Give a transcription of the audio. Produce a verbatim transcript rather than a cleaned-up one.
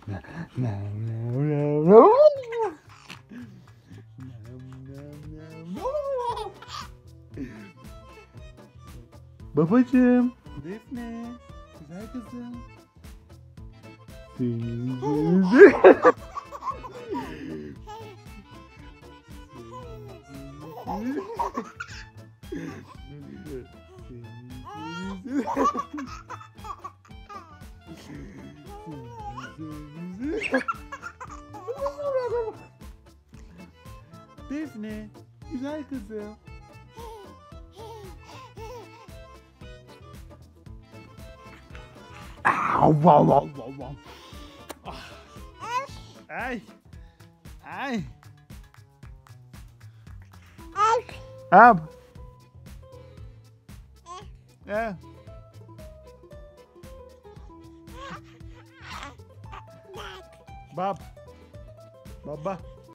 Babacığım. Defne. Güzel kızım. Seni Defne, güzel kızım. Au, au, au, au, au. Ay. Ay. Ab. Yeah. Bob. Baba.